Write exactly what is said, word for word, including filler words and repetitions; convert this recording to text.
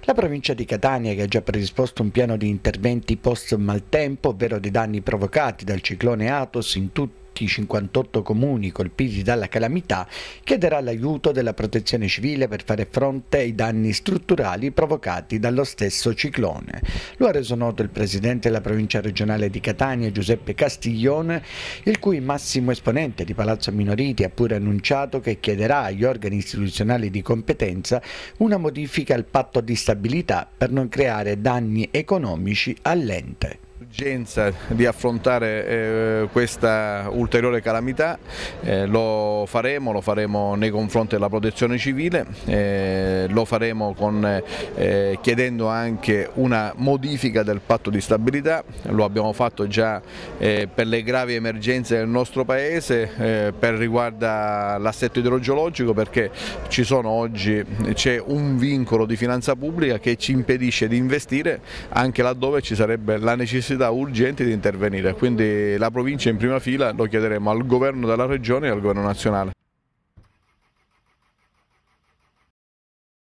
La provincia di Catania, che ha già predisposto un piano di interventi post maltempo, ovvero dei danni provocati dal ciclone Athos in tutti i cinquantotto comuni colpiti dalla calamità, chiederà l'aiuto della Protezione Civile per fare fronte ai danni strutturali provocati dallo stesso ciclone. Lo ha reso noto il presidente della provincia regionale di Catania, Giuseppe Castiglione, il cui massimo esponente di Palazzo Minoriti ha pure annunciato che chiederà agli organi istituzionali di competenza una modifica al patto di stabilità per non creare danni economici all'ente. L'urgenza di affrontare eh, questa ulteriore calamità eh, lo faremo, lo faremo nei confronti della Protezione Civile, eh, lo faremo con, eh, chiedendo anche una modifica del patto di stabilità. Lo abbiamo fatto già eh, per le gravi emergenze del nostro Paese, eh, per riguarda l'assetto idrogeologico, perché ci sono oggi, c'è un vincolo di finanza pubblica che ci impedisce di investire anche laddove ci sarebbe la necessità urgenti di intervenire, quindi la provincia in prima fila lo chiederemo al governo della regione e al governo nazionale.